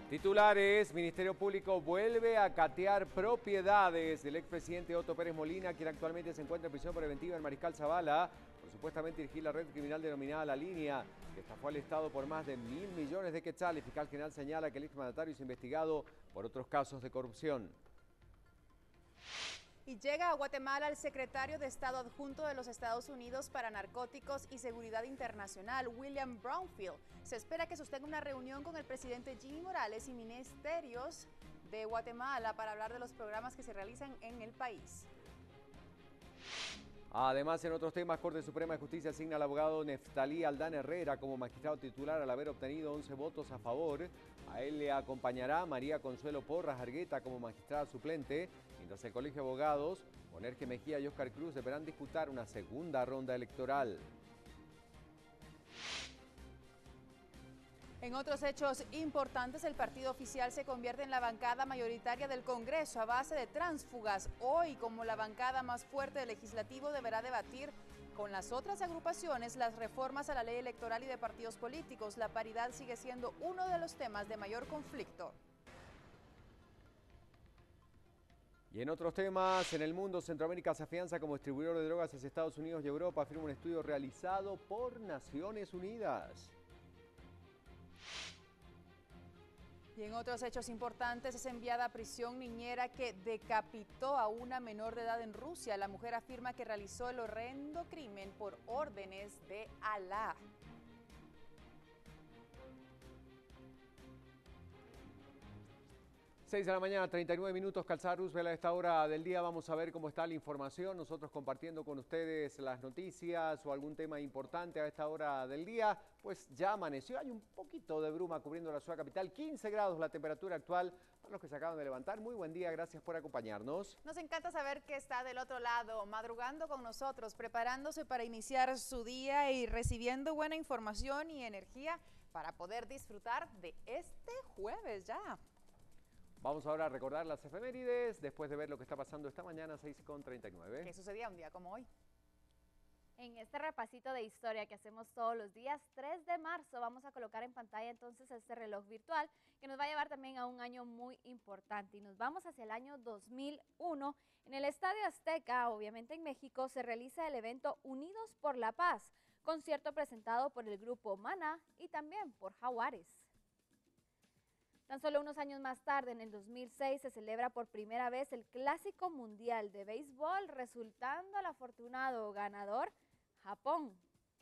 Titulares: Ministerio Público vuelve a catear propiedades del expresidente Otto Pérez Molina, quien actualmente se encuentra en prisión preventiva en Mariscal Zavala, por supuestamente dirigir la red criminal denominada La Línea, que estafó al Estado por más de 1.000 millones de quetzales. El fiscal general señala que el exmandatario es investigado por otros casos de corrupción. Y llega a Guatemala el secretario de Estado adjunto de los Estados Unidos para Narcóticos y Seguridad Internacional, William Brownfield. Se espera que sostenga una reunión con el presidente Jimmy Morales y ministerios de Guatemala para hablar de los programas que se realizan en el país. Además, en otros temas, Corte Suprema de Justicia asigna al abogado Neftalí Aldán Herrera como magistrado titular al haber obtenido 11 votos a favor. A él le acompañará María Consuelo Porras Argueta como magistrada suplente, mientras el Colegio de Abogados, con Erge Mejía y Óscar Cruz, deberán disputar una segunda ronda electoral. En otros hechos importantes, el partido oficial se convierte en la bancada mayoritaria del Congreso a base de tránsfugas. Hoy, como la bancada más fuerte del legislativo, deberá debatir con las otras agrupaciones las reformas a la ley electoral y de partidos políticos. La paridad sigue siendo uno de los temas de mayor conflicto. Y en otros temas, en el mundo, Centroamérica se afianza como distribuidor de drogas hacia Estados Unidos y Europa, afirma un estudio realizado por Naciones Unidas. Y en otros hechos importantes, es enviada a prisión niñera que decapitó a una menor de edad en Rusia. La mujer afirma que realizó el horrendo crimen por órdenes de Alá. 6 de la mañana, 39 minutos, Calzada Roosevelt. A esta hora del día vamos a ver cómo está la información, nosotros compartiendo con ustedes las noticias o algún tema importante a esta hora del día. Pues ya amaneció, hay un poquito de bruma cubriendo la ciudad capital, 15 grados la temperatura actual. Para los que se acaban de levantar, muy buen día, gracias por acompañarnos. Nos encanta saber que está del otro lado, madrugando con nosotros, preparándose para iniciar su día y recibiendo buena información y energía para poder disfrutar de este jueves ya. Vamos ahora a recordar las efemérides, después de ver lo que está pasando esta mañana, 6:39. ¿Qué sucedía un día como hoy? En este repasito de historia que hacemos todos los días, 3 de marzo, vamos a colocar en pantalla entonces este reloj virtual que nos va a llevar también a un año muy importante y nos vamos hacia el año 2001. En el Estadio Azteca, obviamente en México, se realiza el evento Unidos por la Paz, concierto presentado por el grupo Maná y también por Jaguares. Tan solo unos años más tarde, en el 2006, se celebra por primera vez el Clásico Mundial de Béisbol, resultando el afortunado ganador Japón.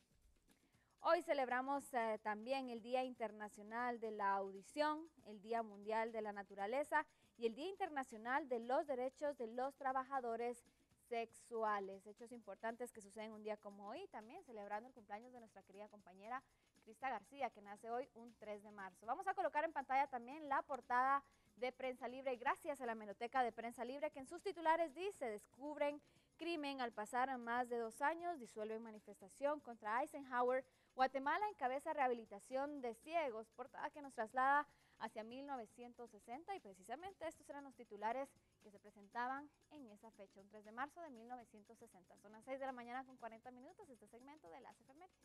Hoy celebramos también el Día Internacional de la Audición, el Día Mundial de la Naturaleza y el Día Internacional de los Derechos de los Trabajadores Sexuales. Hechos importantes que suceden un día como hoy, también celebrando el cumpleaños de nuestra querida compañera Crista García, que nace hoy un 3 de marzo. Vamos a colocar en pantalla también la portada de Prensa Libre, gracias a la Hemeroteca de Prensa Libre, que en sus titulares dice: descubren crimen al pasar más de 2 años, disuelven manifestación contra Eisenhower, Guatemala encabeza rehabilitación de ciegos, portada que nos traslada hacia 1960 y precisamente estos eran los titulares que se presentaban en esa fecha, un 3 de marzo de 1960. Son las 6 de la mañana con 40 minutos, este segmento de las efemérides.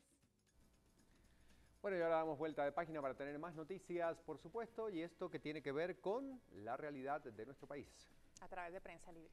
Bueno, y ahora damos vuelta de página para tener más noticias, por supuesto, y esto que tiene que ver con la realidad de nuestro país. A través de Prensa Libre.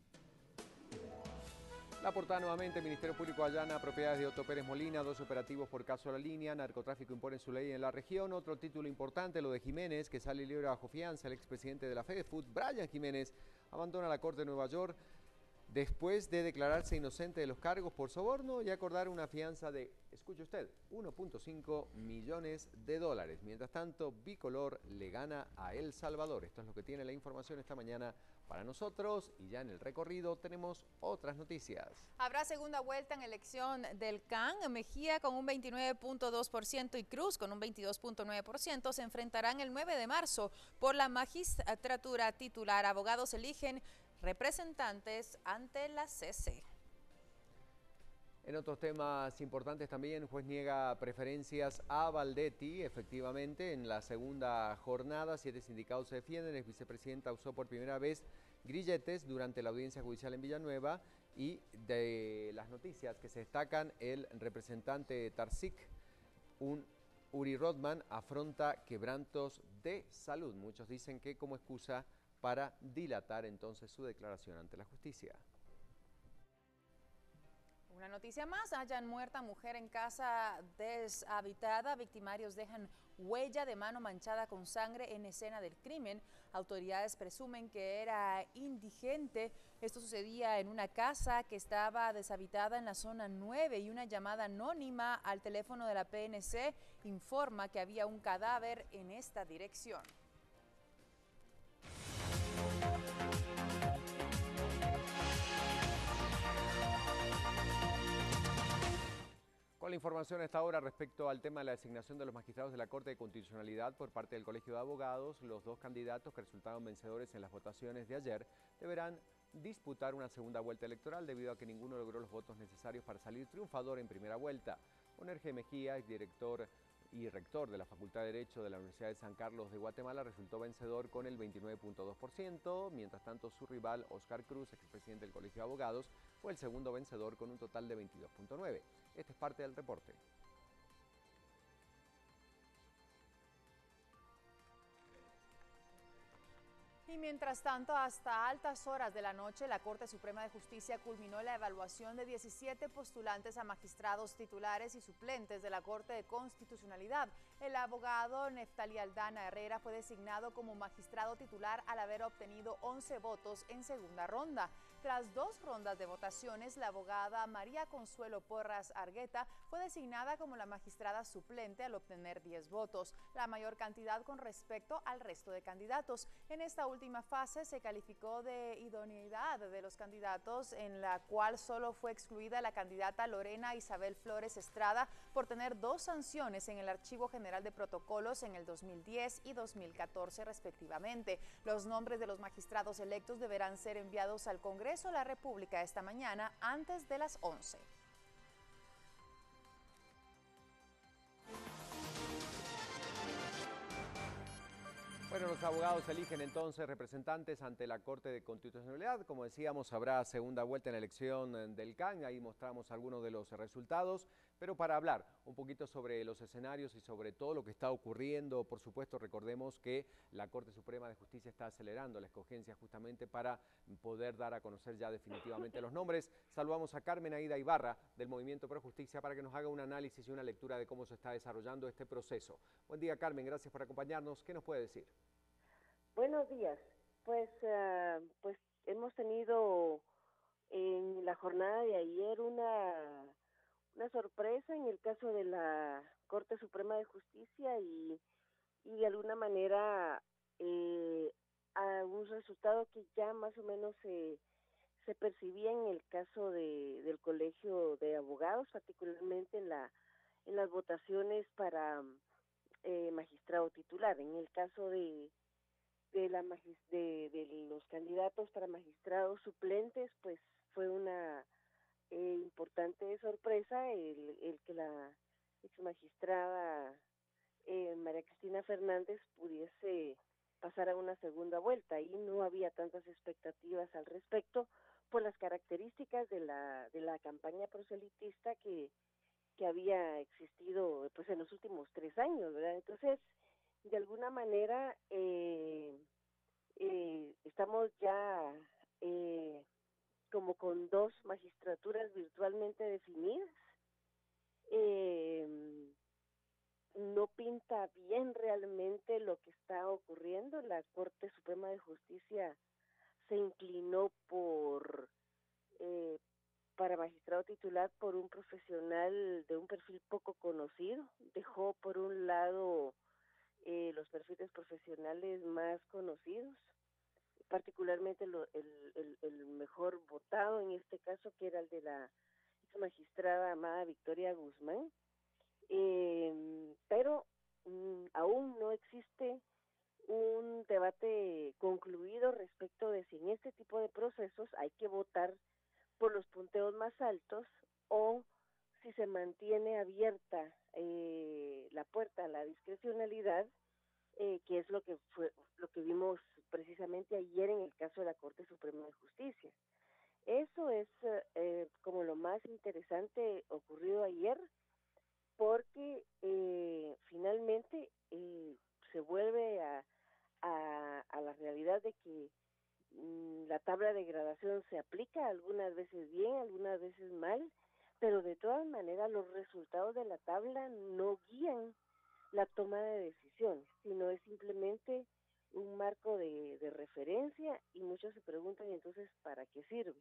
La portada nuevamente: Ministerio Público allana propiedades de Otto Pérez Molina, 2 operativos por caso La Línea, narcotráfico impone su ley en la región. Otro título importante, lo de Jiménez, que sale libre bajo fianza. El expresidente de la FEDEFUT, Brian Jiménez, abandona la Corte de Nueva York después de declararse inocente de los cargos por soborno y acordar una fianza de, escuche usted, 1.5 millones de dólares. Mientras tanto, Bicolor le gana a El Salvador. Esto es lo que tiene la información esta mañana para nosotros, y ya en el recorrido tenemos otras noticias. Habrá segunda vuelta en elección del CAN. Mejía con un 29.2% y Cruz con un 22.9% se enfrentarán el 9 de marzo por la magistratura titular. Abogados eligen representantes ante la CC. En otros temas importantes también, el juez niega preferencias a Valdetti. Efectivamente, en la segunda jornada, 7 sindicatos se defienden. El vicepresidenta usó por primera vez grilletes durante la audiencia judicial en Villanueva. Y de las noticias que se destacan, el representante Tarzik, Uri Rodman afronta quebrantos de salud. Muchos dicen que como excusa para dilatar entonces su declaración ante la justicia. Una noticia más, hallan muerta mujer en casa deshabitada. Victimarios dejan huella de mano manchada con sangre en escena del crimen. Autoridades presumen que era indigente. Esto sucedía en una casa que estaba deshabitada en la zona 9 y una llamada anónima al teléfono de la PNC informa que había un cadáver en esta dirección. Con la información a esta hora respecto al tema de la designación de los magistrados de la Corte de Constitucionalidad por parte del Colegio de Abogados, los dos candidatos que resultaron vencedores en las votaciones de ayer deberán disputar una segunda vuelta electoral debido a que ninguno logró los votos necesarios para salir triunfador en primera vuelta. Onerge Mejía, exdirector y rector de la Facultad de Derecho de la Universidad de San Carlos de Guatemala, resultó vencedor con el 29.2%. Mientras tanto, su rival, Oscar Cruz, expresidente del Colegio de Abogados, fue el segundo vencedor con un total de 22.9%. Este es parte del reporte. Y mientras tanto, hasta altas horas de la noche, la Corte Suprema de Justicia culminó la evaluación de 17 postulantes a magistrados titulares y suplentes de la Corte de Constitucionalidad. El abogado Neftalí Aldana Herrera fue designado como magistrado titular al haber obtenido 11 votos en segunda ronda. Tras 2 rondas de votaciones, la abogada María Consuelo Porras Argueta fue designada como la magistrada suplente al obtener 10 votos, la mayor cantidad con respecto al resto de candidatos. En esta última fase se calificó de idoneidad de los candidatos, en la cual solo fue excluida la candidata Lorena Isabel Flores Estrada por tener 2 sanciones en el Archivo General de Protocolos en el 2010 y 2014 respectivamente. Los nombres de los magistrados electos deberán ser enviados al Congreso de la República esta mañana antes de las 11. Bueno, los abogados eligen entonces representantes ante la Corte de Constitucionalidad. Como decíamos, habrá segunda vuelta en la elección del CAN. Ahí mostramos algunos de los resultados. Pero para hablar un poquito sobre los escenarios y sobre todo lo que está ocurriendo, por supuesto, recordemos que la Corte Suprema de Justicia está acelerando la escogencia justamente para poder dar a conocer ya definitivamente los nombres. Saludamos a Carmen Aida Ibarra del Movimiento Pro Justicia para que nos haga un análisis y una lectura de cómo se está desarrollando este proceso. Buen día, Carmen, gracias por acompañarnos. ¿Qué nos puede decir? Buenos días. Pues hemos tenido en la jornada de ayer una sorpresa en el caso de la Corte Suprema de Justicia y de alguna manera a un resultado que ya más o menos se percibía en el caso del Colegio de Abogados, particularmente en las votaciones para magistrado titular. En el caso de los candidatos para magistrados suplentes, pues fue una importante sorpresa el que la ex magistrada María Cristina Fernández pudiese pasar a una segunda vuelta, y no había tantas expectativas al respecto por las características de la campaña proselitista que había existido pues en los últimos 3 años, ¿verdad? Entonces, de alguna manera estamos ya como con 2 magistraturas virtualmente definidas. No pinta bien realmente lo que está ocurriendo. La Corte Suprema de Justicia se inclinó para magistrado titular por un profesional de un perfil poco conocido. Dejó por un lado los perfiles profesionales más conocidos, particularmente el mejor votado en este caso, que era el de la ex magistrada Amada Victoria Guzmán, pero aún no existe un debate concluido respecto de si en este tipo de procesos hay que votar por los punteos más altos o si se mantiene abierta la puerta a la discrecionalidad, que es lo que vimos precisamente ayer en el caso de la Corte Suprema de Justicia. Eso es como lo más interesante ocurrido ayer, porque finalmente que la tabla de gradación se aplica, algunas veces bien, algunas veces mal, pero de todas maneras los resultados de la tabla no guían la toma de decisiones, sino es simplemente un marco de referencia, y muchos se preguntan entonces ¿para qué sirve?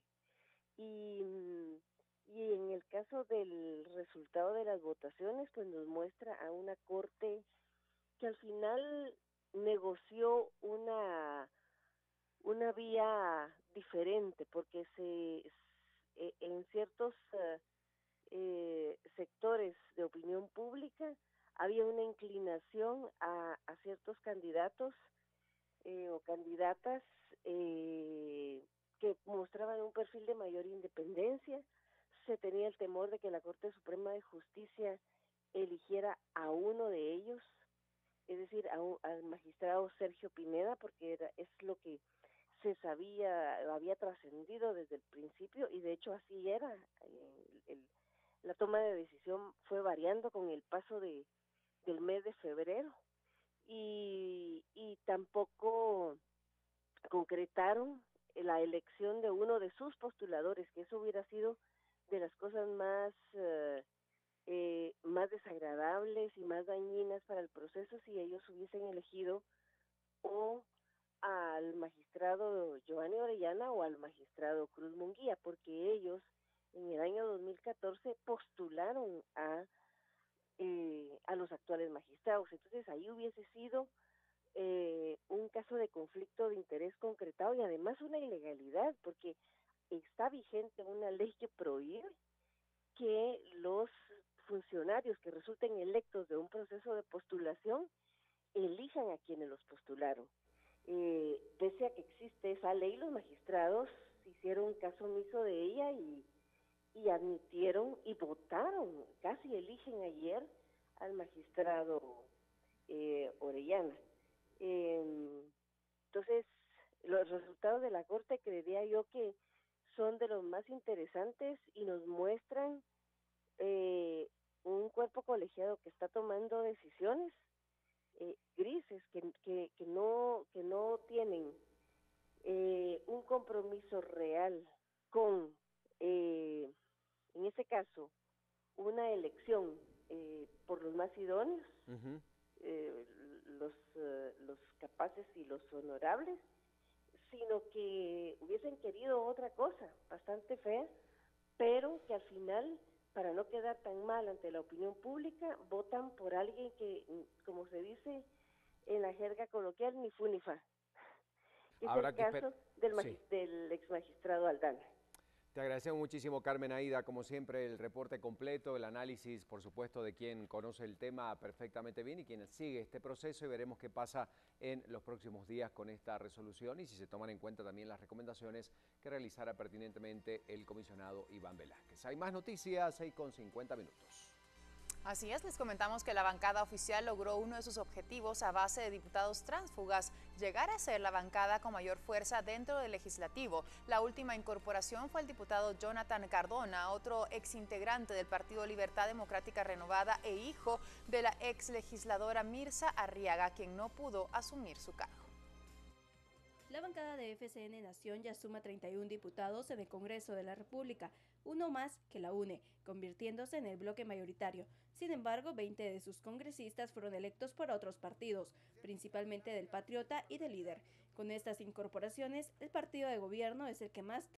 Y en el caso del resultado de las votaciones, pues nos muestra a una corte que al final negoció una vía diferente, porque en ciertos sectores de opinión pública había una inclinación a ciertos candidatos o candidatas que mostraban un perfil de mayor independencia. Se tenía el temor de que la Corte Suprema de Justicia eligiera a uno de ellos, es decir, al magistrado Sergio Pineda, porque es lo que se sabía, había trascendido desde el principio, y de hecho así era. La toma de decisión fue variando con el paso del mes de febrero, y tampoco concretaron la elección de uno de sus postuladores, que eso hubiera sido de las cosas más desagradables y más dañinas para el proceso si ellos hubiesen elegido o al magistrado Giovanni Orellana o al magistrado Cruz Munguía, porque ellos en el año 2014 postularon a los actuales magistrados. Entonces ahí hubiese sido un caso de conflicto de interés concretado y además una ilegalidad, porque está vigente una ley que prohíbe que los funcionarios que resulten electos de un proceso de postulación elijan a quienes los postularon. Pese a que existe esa ley, los magistrados hicieron caso omiso de ella y admitieron y votaron, casi eligen ayer al magistrado Orellana. Entonces, los resultados de la Corte creería yo que son de los más interesantes y nos muestran un cuerpo colegiado que está tomando decisiones grises, que no tienen un compromiso real con, en este caso, una elección por los más idóneos, Ujú. los capaces y los honorables, sino que hubiesen querido otra cosa, bastante fea, pero que al final, para no quedar tan mal ante la opinión pública, votan por alguien que, como se dice en la jerga coloquial, ni fu ni fa. Es Habrá el que caso sí. del ex magistrado Aldana. Te agradecemos muchísimo, Carmen Aida, como siempre, el reporte completo, el análisis, por supuesto, de quien conoce el tema perfectamente bien y quien sigue este proceso, y veremos qué pasa en los próximos días con esta resolución y si se toman en cuenta también las recomendaciones que realizara pertinentemente el comisionado Iván Velázquez. Hay más noticias, 6:50. Así es, les comentamos que la bancada oficial logró uno de sus objetivos a base de diputados tránsfugas, llegar a ser la bancada con mayor fuerza dentro del legislativo. La última incorporación fue el diputado Jonathan Cardona, otro exintegrante del Partido Libertad Democrática Renovada e hijo de la ex legisladora Mirza Arriaga, quien no pudo asumir su cargo. La bancada de FCN Nación ya suma 31 diputados en el Congreso de la República, uno más que la UNE, convirtiéndose en el bloque mayoritario. Sin embargo, 20 de sus congresistas fueron electos por otros partidos, principalmente del Patriota y del Líder. Con estas incorporaciones, el partido de gobierno es el que más